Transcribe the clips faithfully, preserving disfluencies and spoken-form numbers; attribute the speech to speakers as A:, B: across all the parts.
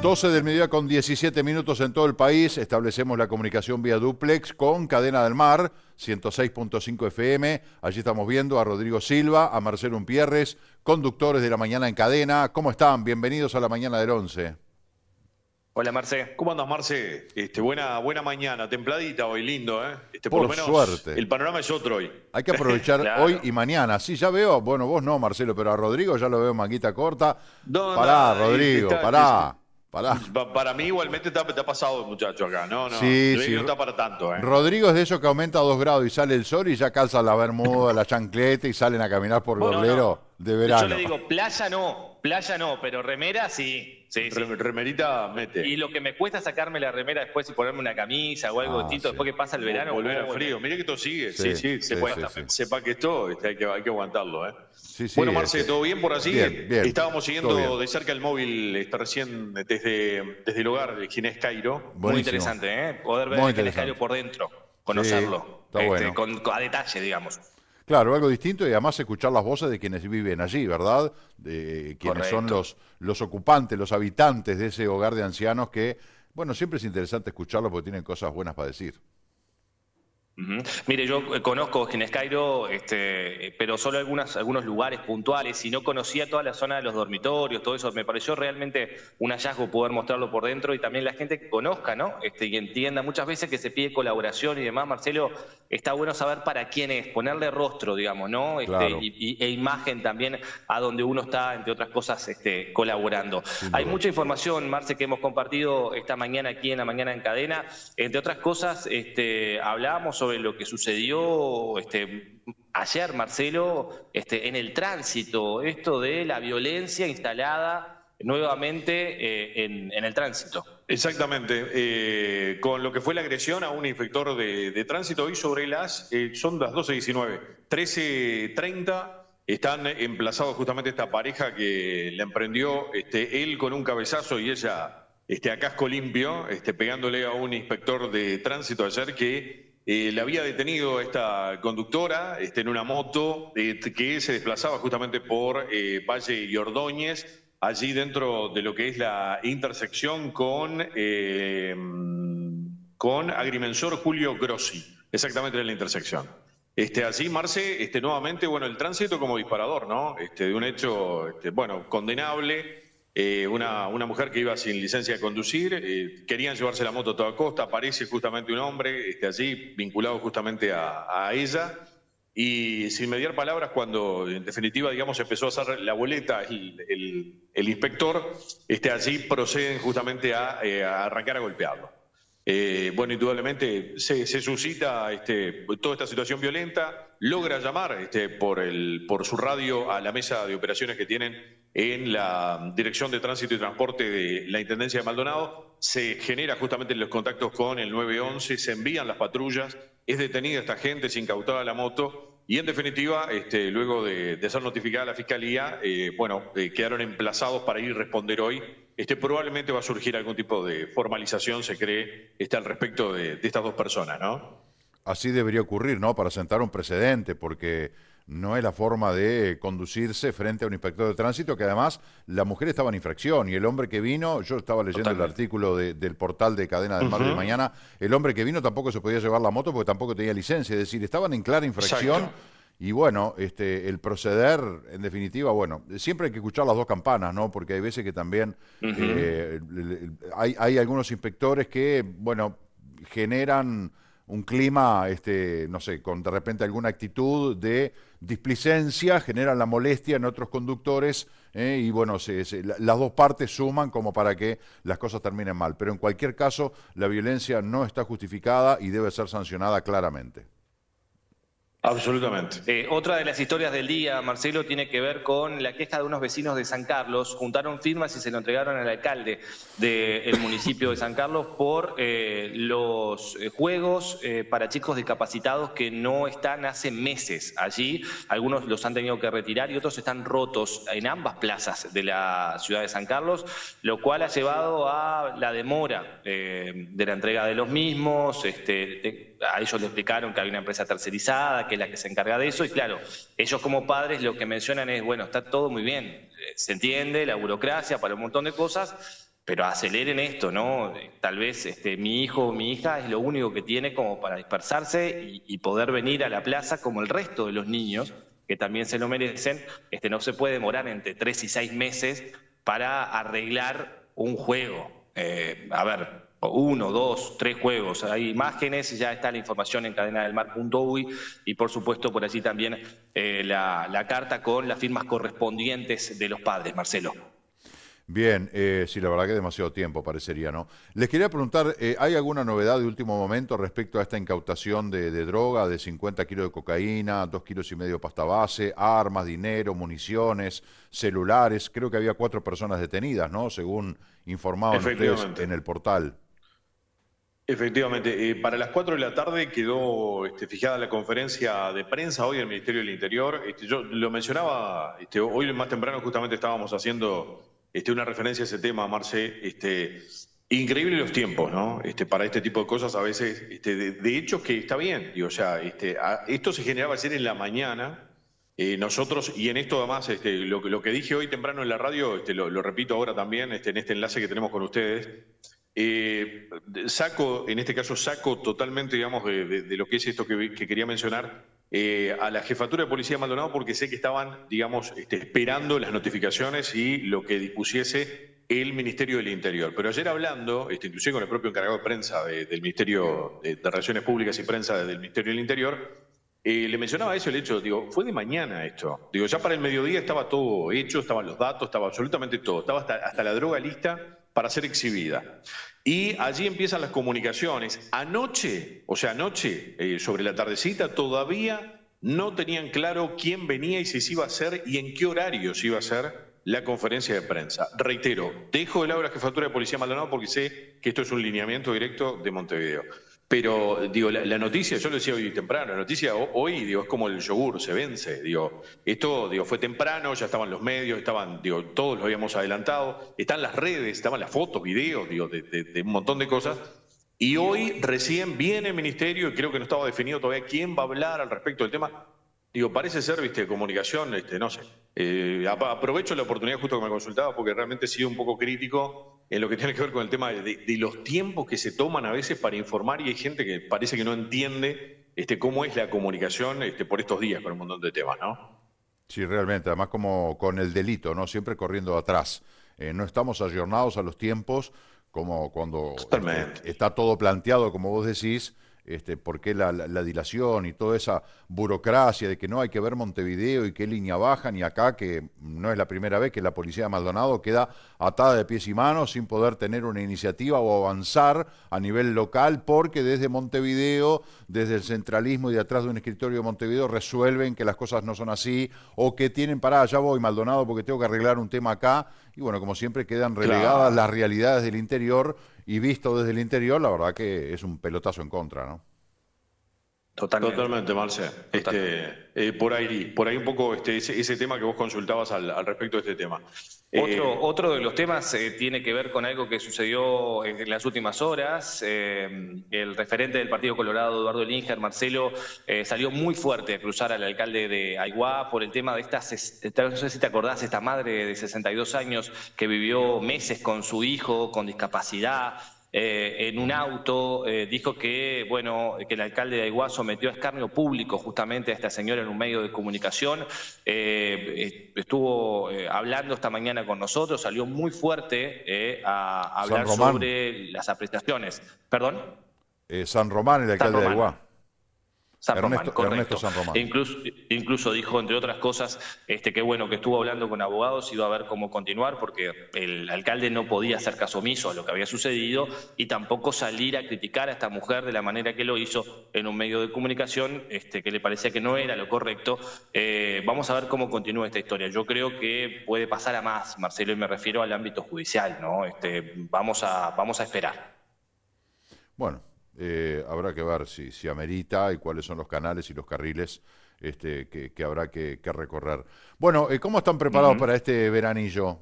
A: doce del mediodía con diecisiete minutos en todo el país. Establecemos la comunicación vía dúplex con Cadena del Mar, ciento seis punto cinco F M. Allí estamos viendo a Rodrigo Silva, a Marcelo Umpierres, conductores de La Mañana en Cadena. ¿Cómo están? Bienvenidos a La Mañana del once.
B: Hola, Marce.
C: ¿Cómo andas, Marce? Este, buena, buena mañana, templadita hoy, lindo, ¿eh? Este,
A: por,
C: por lo menos
A: suerte.
C: El panorama es otro hoy.
A: Hay que aprovechar claro. hoy y mañana. Sí, ya veo, bueno, vos no, Marcelo, pero a Rodrigo ya lo veo manguita corta. No, pará, no, Rodrigo, está, pará. Pará.
C: Para mí igualmente te ha, te ha pasado el muchacho acá, no, no,
A: sí,
C: no,
A: sí.
C: no está para tanto. ¿eh?
A: Rodrigo es de esos que aumenta a dos grados y sale el sol y ya calza la bermuda, la chancleta y salen a caminar por
B: bueno,
A: Gorlero
B: no.
A: de verano.
B: Yo le digo, playa no, playa no, pero remera sí. Sí, sí.
C: Remerita mete.
B: Y lo que me cuesta sacarme la remera después y ponerme una camisa o algo
A: ah,
B: distinto
A: sí.
B: después que pasa el verano.
C: Volver al frío. Mire que esto sigue.
A: Sí,
C: sí, sí,
A: sí,
C: sepa,
A: sí, sí.
C: sepa que esto este, hay, que, hay que aguantarlo. ¿eh?
A: Sí, sí,
C: bueno, Marce,
A: este...
C: ¿todo bien por allí?
A: Bien, bien.
C: Estábamos siguiendo de cerca el móvil este, recién desde, desde el hogar de Ginés Cairo.
B: Buenísimo. Muy interesante, ¿eh? Poder ver a Ginés Cairo por dentro, conocerlo.
A: Sí, está
B: este,
A: bueno.
B: con, con, a detalle, digamos.
A: Claro, algo distinto y además escuchar las voces de quienes viven allí, ¿verdad? De quienes Correcto. son los, los ocupantes, los habitantes de ese hogar de ancianos que, bueno, siempre es interesante escucharlos porque tienen cosas buenas para decir.
B: Uh-huh. Mire, yo conozco Ginés Cairo, este, pero solo algunas, algunos lugares puntuales y no conocía toda la zona de los dormitorios, todo eso. Me pareció realmente un hallazgo poder mostrarlo por dentro y también la gente que conozca, ¿no? Este, y entienda muchas veces que se pide colaboración y demás. Marcelo, está bueno saber para quién es, ponerle rostro, digamos, ¿no? Este,
A: claro.
B: y, y, e imagen también a donde uno está, entre otras cosas, este, colaborando. Sí, Hay mucha información, Marce, que hemos compartido esta mañana aquí en La Mañana en Cadena. Entre otras cosas, este, hablábamos sobre sobre lo que sucedió este, ayer, Marcelo, este, en el tránsito, esto de la violencia instalada nuevamente eh, en, en el tránsito.
C: Exactamente, eh, con lo que fue la agresión a un inspector de, de tránsito hoy sobre las, eh, son las doce diecinueve, trece treinta, están emplazados justamente esta pareja que la emprendió este, él con un cabezazo y ella este, a casco limpio, este, pegándole a un inspector de tránsito ayer que Eh, le había detenido a esta conductora este, en una moto eh, que se desplazaba justamente por eh, Valle y Ordóñez, allí dentro de lo que es la intersección con, eh, con Agrimensor Julio Grossi, exactamente en la intersección. Este, allí, Marce, este, nuevamente, bueno, el tránsito como disparador, ¿no? Este, de un hecho, este, bueno, condenable. Eh, una, una mujer que iba sin licencia de conducir, eh, querían llevarse la moto a toda costa, aparece justamente un hombre este, allí vinculado justamente a, a ella y sin mediar palabras cuando en definitiva digamos empezó a hacer la boleta el, el, el inspector, este, allí proceden justamente a, eh, a arrancar a golpearlo. Eh, bueno, indudablemente se, se suscita este, toda esta situación violenta, logra llamar este, por, el, por su radio a la mesa de operaciones que tienen en la Dirección de Tránsito y Transporte de la Intendencia de Maldonado, se genera justamente los contactos con el nueve once, se envían las patrullas, es detenida esta gente, se incautada la moto y en definitiva, este, luego de, de ser notificada a la Fiscalía, eh, bueno, eh, quedaron emplazados para ir a responder hoy. Este, probablemente va a surgir algún tipo de formalización, se cree, este, al respecto de, de estas dos personas, ¿no?
A: Así debería ocurrir, ¿no? Para sentar un precedente, porque no es la forma de conducirse frente a un inspector de tránsito, que además la mujer estaba en infracción y el hombre que vino, yo estaba leyendo Totalmente. el artículo de, del portal de Cadena del Mar uh-huh. de mañana, el hombre que vino tampoco se podía llevar la moto porque tampoco tenía licencia, es decir, estaban en clara infracción. Exacto. Y bueno, este, el proceder, en definitiva, bueno, siempre hay que escuchar las dos campanas, ¿no? Porque hay veces que también uh-huh. eh, hay, hay algunos inspectores que, bueno, generan un clima, este, no sé, con de repente alguna actitud de displicencia, generan la molestia en otros conductores eh, y bueno, se, se, la, las dos partes suman como para que las cosas terminen mal. Pero en cualquier caso, la violencia no está justificada y debe ser sancionada claramente.
C: Absolutamente.
B: Eh, otra de las historias del día, Marcelo, tiene que ver con la queja de unos vecinos de San Carlos. Juntaron firmas y se lo entregaron al alcalde del municipio de San Carlos por eh, los juegos eh, para chicos discapacitados que no están hace meses allí. Algunos los han tenido que retirar y otros están rotos en ambas plazas de la ciudad de San Carlos, lo cual ha llevado a la demora eh, de la entrega de los mismos. Este, de, a ellos le explicaron que hay una empresa tercerizada, que es la que se encarga de eso, y claro, ellos como padres lo que mencionan es, bueno, está todo muy bien, se entiende, la burocracia para un montón de cosas, pero aceleren esto, ¿no? Tal vez este, mi hijo o mi hija es lo único que tiene como para dispersarse y, y poder venir a la plaza como el resto de los niños, que también se lo merecen. Este, no se puede demorar entre tres y seis meses para arreglar un juego. Eh, a ver, uno, dos, tres juegos. Hay imágenes, ya está la información en cadena del mar punto uy y por supuesto por allí también eh, la, la carta con las firmas correspondientes de los padres, Marcelo.
A: Bien, eh, sí, la verdad que demasiado tiempo parecería, ¿no? Les quería preguntar, eh, ¿hay alguna novedad de último momento respecto a esta incautación de, de droga, de cincuenta kilos de cocaína, dos kilos y medio de pasta base, armas, dinero, municiones, celulares? Creo que había cuatro personas detenidas, ¿no? Según informaban ustedes en el portal.
C: Efectivamente, eh, para las cuatro de la tarde quedó este, fijada la conferencia de prensa hoy del Ministerio del Interior. Este, yo lo mencionaba, este, hoy más temprano justamente estábamos haciendo este, una referencia a ese tema, Marce. Este, increíble los tiempos, ¿no? Este, para este tipo de cosas a veces, este, de, de hecho que está bien, digo, o sea, este, a, esto se generaba ayer en la mañana. Eh, nosotros, y en esto además, este, lo, lo que dije hoy temprano en la radio, este, lo, lo repito ahora también este, en este enlace que tenemos con ustedes. Eh, saco, en este caso saco totalmente, digamos, de, de, de lo que es esto que, que quería mencionar, eh, a la Jefatura de Policía de Maldonado, porque sé que estaban, digamos, este, esperando las notificaciones y lo que dispusiese el Ministerio del Interior. Pero ayer hablando, este, inclusive con el propio encargado de prensa de, del Ministerio de, de Relaciones Públicas y Prensa del Ministerio del Interior, eh, le mencionaba eso, el hecho, digo, fue de mañana esto. Digo, ya para el mediodía estaba todo hecho, estaban los datos, estaba absolutamente todo, estaba hasta, hasta la droga lista para ser exhibida. Y allí empiezan las comunicaciones. Anoche, o sea, anoche, eh, sobre la tardecita, todavía no tenían claro quién venía y si se iba a hacer y en qué horario se iba a hacer la conferencia de prensa. Reitero, dejo de lado la Jefatura de Policía de Maldonado porque sé que esto es un lineamiento directo de Montevideo. Pero, digo, la, la noticia, yo lo decía hoy temprano, la noticia hoy, digo, es como el yogur, se vence, digo, esto, digo, fue temprano, ya estaban los medios, estaban, digo, todos lo habíamos adelantado, están las redes, estaban las fotos, videos, digo, de, de, de un montón de cosas, y hoy recién viene el Ministerio, y creo que no estaba definido todavía quién va a hablar al respecto del tema. Digo, parece ser, viste, comunicación, este, no sé. Eh, aprovecho la oportunidad justo que me consultaba porque realmente he sido un poco crítico en lo que tiene que ver con el tema de, de los tiempos que se toman a veces para informar y hay gente que parece que no entiende este, cómo es la comunicación este, por estos días con un montón de temas, ¿no?
A: Sí, realmente, además como con el delito, ¿no? Siempre corriendo atrás. Eh, no estamos ayornados a los tiempos como cuando este, está todo planteado, como vos decís. Este, por qué la, la, la dilación y toda esa burocracia de que no hay que ver Montevideo y qué línea bajan y acá, que no es la primera vez que la policía de Maldonado queda atada de pies y manos sin poder tener una iniciativa o avanzar a nivel local porque desde Montevideo, desde el centralismo y de atrás de un escritorio de Montevideo resuelven que las cosas no son así o que tienen, pará, ya voy Maldonado porque tengo que arreglar un tema acá y bueno, como siempre quedan relegadas claro. las realidades del interior. Y visto desde el interior, la verdad que es un pelotazo en contra, ¿no?
C: Totalmente, Totalmente Marce. Este, eh, por ahí, por ahí un poco este, ese, ese tema que vos consultabas al, al respecto de este tema.
B: Otro, eh, otro de los temas eh, tiene que ver con algo que sucedió en las últimas horas. Eh, el referente del Partido Colorado, Eduardo Linger, Marcelo, eh, salió muy fuerte a cruzar al alcalde de Aiguá por el tema de esta, no sé si te acordás, esta madre de sesenta y dos años que vivió meses con su hijo con discapacidad. Eh, en un auto, eh, dijo que, bueno, que el alcalde de Aiguá sometió a escarnio público justamente a esta señora en un medio de comunicación. Eh, estuvo eh, hablando esta mañana con nosotros, salió muy fuerte eh, a hablar sobre las apreciaciones. ¿Perdón?
A: Eh, San Román, el alcalde de Aiguá.
B: San Román,
A: Ernesto,
B: correcto.
A: Ernesto San Román.
B: Incluso, incluso dijo, entre otras cosas, este, que bueno, que estuvo hablando con abogados, iba a ver cómo continuar, porque el alcalde no podía hacer caso omiso a lo que había sucedido y tampoco salir a criticar a esta mujer de la manera que lo hizo en un medio de comunicación, este, que le parecía que no era lo correcto. Eh, vamos a ver cómo continúa esta historia. Yo creo que puede pasar a más, Marcelo, y me refiero al ámbito judicial, ¿no? Este, vamos a, vamos a esperar.
A: Bueno. Eh, habrá que ver si, si amerita y cuáles son los canales y los carriles este, que, que habrá que, que recorrer. Bueno, eh, ¿cómo están preparados uh-huh. para este veranillo?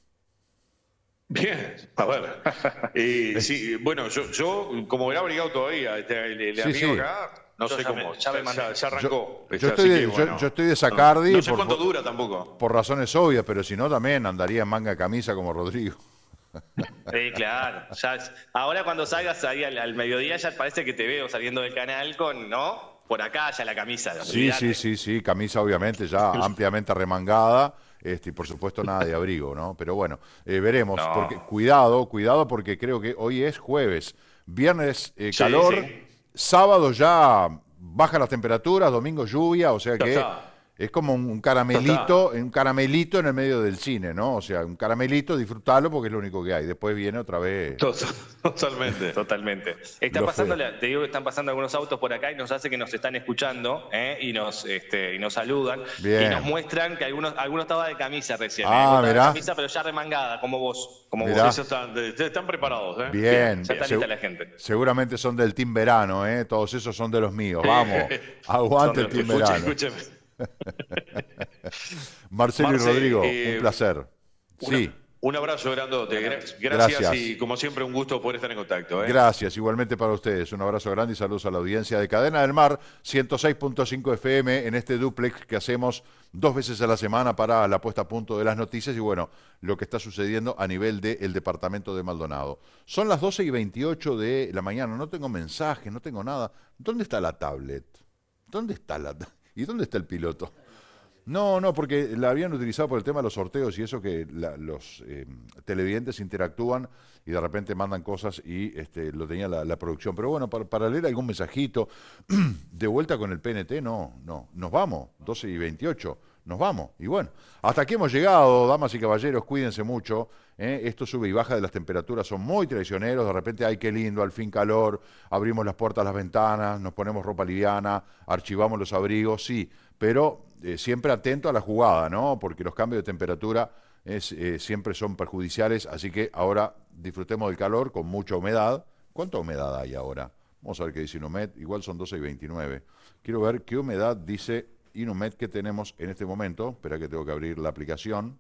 C: Bien, a ver. Eh, sí, bueno, yo, yo como verá abrigado todavía, este, el, el
A: sí,
C: amigo
A: sí.
C: acá, no yo sé cómo, ya, ya, ya, ya arrancó.
A: Yo, yo, estoy de, bueno, yo, yo estoy de Sacardi.
C: No, no sé
A: por,
C: cuánto dura tampoco.
A: Por razones obvias, pero si no también andaría en manga de camisa como Rodrigo.
B: Sí, claro. Ya es- ahora cuando salgas ahí al, al mediodía ya parece que te veo saliendo del canal con, ¿no? Por acá ya la camisa.
A: Sí, sí,
B: olvídate.
A: sí, sí, camisa obviamente ya ampliamente remangada, este, y por supuesto nada de abrigo, ¿no? Pero bueno, eh, veremos, porque
B: No.
A: cuidado, cuidado porque creo que hoy es jueves, viernes eh,
C: Sí,
A: calor,
C: sí.
A: sábado ya baja las temperaturas, domingo lluvia, o sea
C: Ya
A: que
C: está.
A: es como un, un
C: Ya
A: caramelito,
C: está.
A: un caramelito en el medio del cine, ¿no? O sea, un caramelito, disfrutalo porque es lo único que hay. Después viene otra vez
C: Total- Totalmente.
B: Totalmente. Está
A: lo
B: pasando,
A: feo.
B: la- te digo que están pasando algunos autos por acá y nos hace que nos están escuchando, ¿eh? y nos este, y nos saludan y nos
A: Bien.
B: muestran que algunos algunos estaba de camisa recién, ¿eh?
A: Ah,
B: Vos estabas de
A: mirá.
B: camisa pero ya remangada, como vos, como
A: Mirá.
B: vos.
C: Eso están, de- están preparados, ¿eh?
A: Bien,
B: Ya está
A: segu-
B: lista la gente.
A: seguramente son del Team Verano, ¿eh? Todos esos son de los míos. Vamos, aguante el
B: Son de
A: Team
B: los-
C: Escuche-
A: Verano.
C: Escúcheme.
A: Marcelo
C: Marce,
A: y Rodrigo,
C: eh,
A: un placer.
C: Una-
A: Sí,
C: un abrazo grandote. Gra- Gracias,
A: Gracias.
C: y como siempre un gusto poder estar en contacto. ¿eh?
A: gracias. Igualmente para ustedes. Un abrazo grande y saludos a la audiencia de Cadena del Mar, ciento seis punto cinco F M, en este duplex que hacemos dos veces a la semana para la puesta a punto de las noticias y bueno, lo que está sucediendo a nivel del departamento de Maldonado. Son las doce y veintiocho de la mañana, no tengo mensajes, no tengo nada. ¿Dónde está la tablet? ¿Dónde está la ta- ¿Y dónde está el piloto? No, no, porque la habían utilizado por el tema de los sorteos y eso que la- los eh, televidentes interactúan y de repente mandan cosas y este, lo tenía la, la producción. Pero bueno, para, para leer algún mensajito, de vuelta con el P N T, no, no, nos vamos, doce y veintiocho, nos vamos. Y bueno, hasta aquí hemos llegado, damas y caballeros, cuídense mucho. ¿eh? Esto sube y baja de las temperaturas, son muy traicioneros, de repente, ay, qué lindo, al fin calor, abrimos las puertas, las ventanas, nos ponemos ropa liviana, archivamos los abrigos, sí, pero eh, siempre atento a la jugada, ¿no? Porque los cambios de temperatura es, eh, siempre son perjudiciales, así que ahora disfrutemos del calor con mucha humedad. ¿Cuánta humedad hay ahora? Vamos a ver qué dice Inumet, igual son doce y veintinueve. Quiero ver qué humedad dice Inumet que tenemos en este momento. Espera que tengo que abrir la aplicación.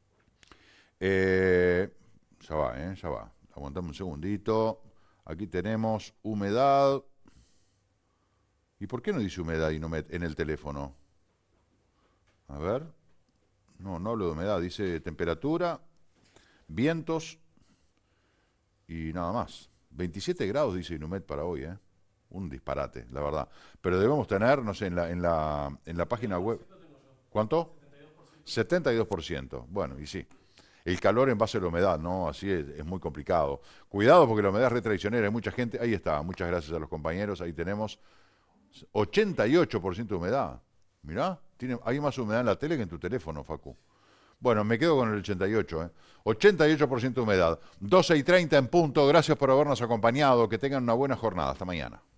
A: Eh, ya va, ¿eh? Ya va. Aguantame un segundito. Aquí tenemos humedad. ¿Y por qué no dice humedad Inumet en el teléfono? A ver. No, no hablo de humedad. Dice temperatura, vientos y nada más. veintisiete grados dice Inumet para hoy, ¿eh? Un disparate, la verdad. Pero debemos tener, no sé, en la, en la, en la página web. ¿Cuánto? setenta y dos por ciento. Bueno, y sí. El calor en base a la humedad, ¿no? Así es, es muy complicado. Cuidado porque la humedad es retraicionera. Hay mucha gente. Ahí está. Muchas gracias a los compañeros. Ahí tenemos ochenta y ocho por ciento de humedad. Mirá, tiene, hay más humedad en la tele que en tu teléfono, Facu. Bueno, me quedo con el ochenta y ocho, ¿eh? ochenta y ocho por ciento de humedad. doce y treinta en punto. Gracias por habernos acompañado. Que tengan una buena jornada. Hasta mañana.